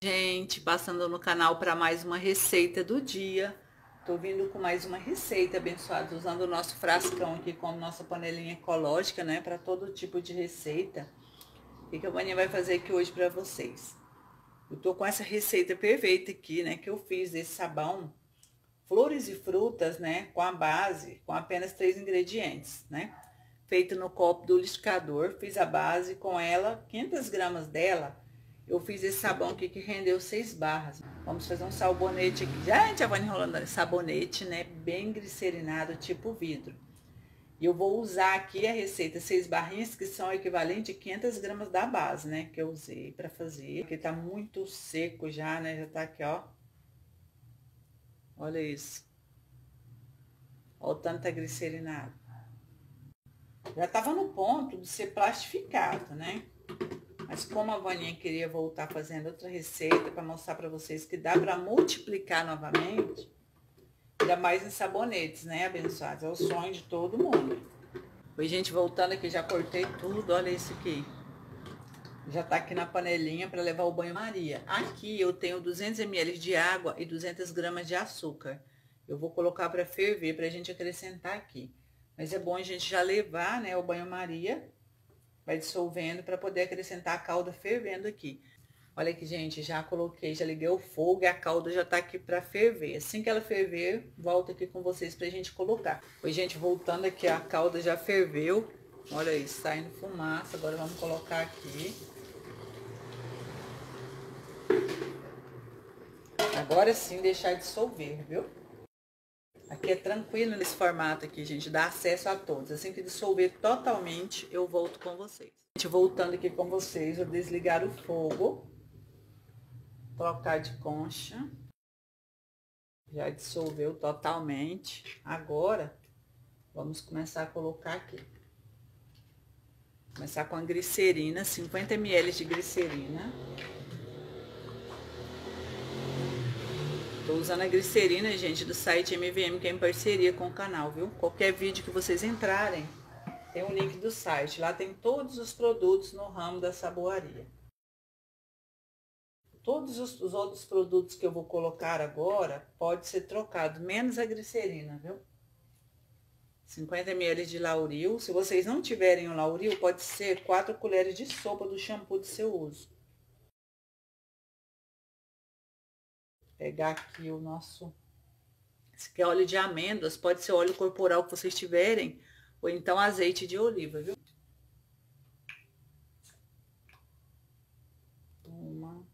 Gente, passando no canal para mais uma receita do dia. Tô vindo com mais uma receita, abençoada, usando o nosso frascão aqui como nossa panelinha ecológica, né, para todo tipo de receita. O que a Vaninha vai fazer aqui hoje para vocês? Eu tô com essa receita perfeita aqui, né, que eu fiz desse sabão flores e frutas, né, com a base, com apenas 3 ingredientes, né? Feito no copo do liquidificador, fiz a base com ela, 500 gramas dela. Eu fiz esse sabão aqui que rendeu 6 barras. Vamos fazer um sabonete aqui. Gente, a Vânia enrolando sabonete, né? Bem glicerinado, tipo vidro. E eu vou usar aqui a receita 6 barrinhas, que são equivalente a 500 gramas da base, né? Que eu usei pra fazer. Porque tá muito seco já, né? Já tá aqui, ó. Olha isso. Olha o tanto tá glicerinado. Já tava no ponto de ser plastificado, né? Mas como a Vaninha queria voltar fazendo outra receita para mostrar para vocês que dá para multiplicar novamente, ainda mais em sabonetes, né, abençoados? É o sonho de todo mundo. Oi, gente, voltando aqui, já cortei tudo, olha isso aqui. Já tá aqui na panelinha para levar o banho-maria. Aqui eu tenho 200 ml de água e 200 gramas de açúcar. Eu vou colocar para ferver, pra gente acrescentar aqui. Mas é bom a gente já levar, né, o banho-maria. Vai dissolvendo para poder acrescentar a calda fervendo aqui. Olha aqui, gente, já coloquei, já liguei o fogo e a calda já tá aqui para ferver. Assim que ela ferver, volto aqui com vocês pra gente colocar. Oi, gente, voltando aqui, a calda já ferveu. Olha isso, saindo fumaça. Agora vamos colocar aqui. Agora sim deixar dissolver, viu? Aqui é tranquilo nesse formato aqui, gente, dá acesso a todos. Assim que dissolver totalmente, eu volto com vocês. Gente, voltando aqui com vocês, vou desligar o fogo. Colocar de concha. Já dissolveu totalmente. Agora, vamos começar a colocar aqui. Começar com a glicerina, 50 ml de glicerina. Tô usando a glicerina, gente, do site MVM, que é em parceria com o canal, viu? Qualquer vídeo que vocês entrarem, tem um link do site. Lá tem todos os produtos no ramo da saboaria. Todos os outros produtos que eu vou colocar agora, pode ser trocado, menos a glicerina, viu? 50 ml de lauril. Se vocês não tiverem o lauril, pode ser 4 colheres de sopa do shampoo de seu uso. Pegar aqui o nosso... Esse aqui é óleo de amêndoas, pode ser óleo corporal que vocês tiverem, ou então azeite de oliva, viu? Uma,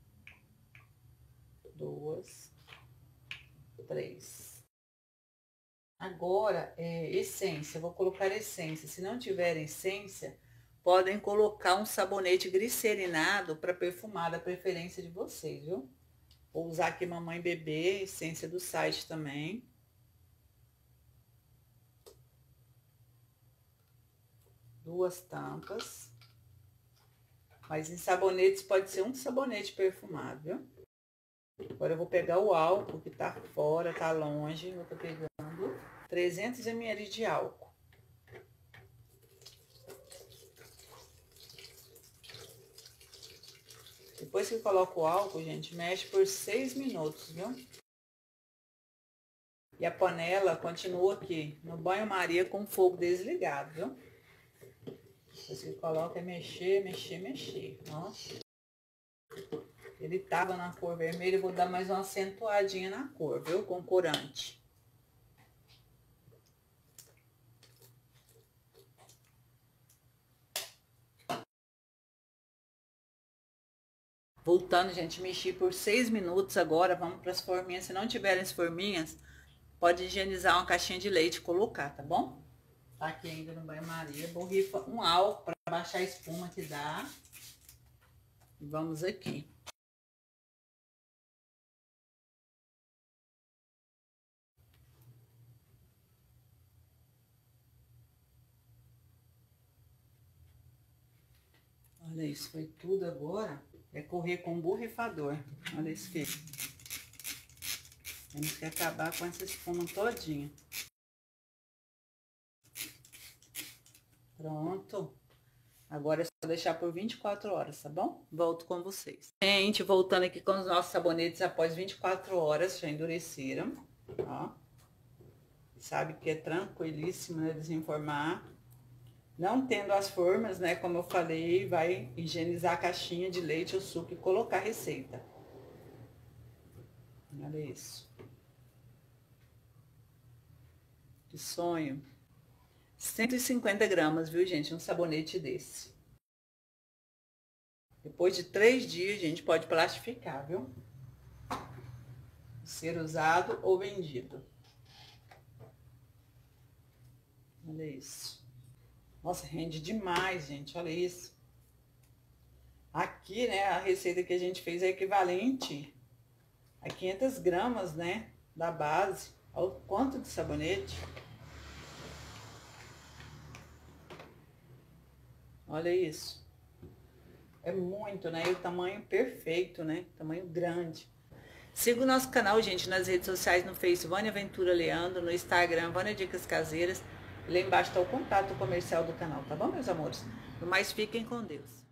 duas, três. Agora, essência, eu vou colocar essência. Se não tiver essência, podem colocar um sabonete glicerinado para perfumar, da preferência de vocês, viu? Vou usar aqui Mamãe Bebê, essência do site também. Duas tampas. Mas em sabonetes pode ser um sabonete perfumado, viu? Agora eu vou pegar o álcool que tá fora, tá longe. Eu tô pegando 300 ml de álcool. Depois que coloca o álcool, gente, mexe por 6 minutos, viu? E a panela continua aqui no banho-maria com o fogo desligado, viu? Depois que coloca é mexer, mexer, mexer. Ó. Ele tava na cor vermelha, eu vou dar mais uma acentuadinha na cor, viu? Com corante. Voltando, gente, mexi por 6 minutos agora. Vamos para as forminhas. Se não tiverem as forminhas, pode higienizar uma caixinha de leite e colocar, tá bom? Tá aqui ainda no banho-maria. Borrifa um álcool para baixar a espuma que dá. E vamos aqui. Olha isso, foi tudo agora. É correr com borrifador. Olha isso aqui. Temos que acabar com essa espuma todinha. Pronto. Agora é só deixar por 24 horas, tá bom? Volto com vocês. Gente, voltando aqui com os nossos sabonetes após 24 horas, já endureceram, ó. Sabe que é tranquilíssimo, né, desenformar. Não tendo as formas, né, como eu falei, vai higienizar a caixinha de leite ou suco e colocar a receita. Olha isso. Que sonho. 150 gramas, viu, gente? Um sabonete desse. Depois de 3 dias, a gente pode plastificar, viu? Ser usado ou vendido. Olha isso. Nossa, rende demais, gente. Olha isso. Aqui, né, a receita que a gente fez é equivalente a 500 gramas, né, da base. Olha o quanto de sabonete. Olha isso. É muito, né? E o tamanho perfeito, né? Tamanho grande. Siga o nosso canal, gente, nas redes sociais, no Facebook, Vânia Ventura Leandro, no Instagram, Vânia Dicas Caseiras. Lá embaixo está o contato comercial do canal, tá bom, meus amores? No mais, fiquem com Deus.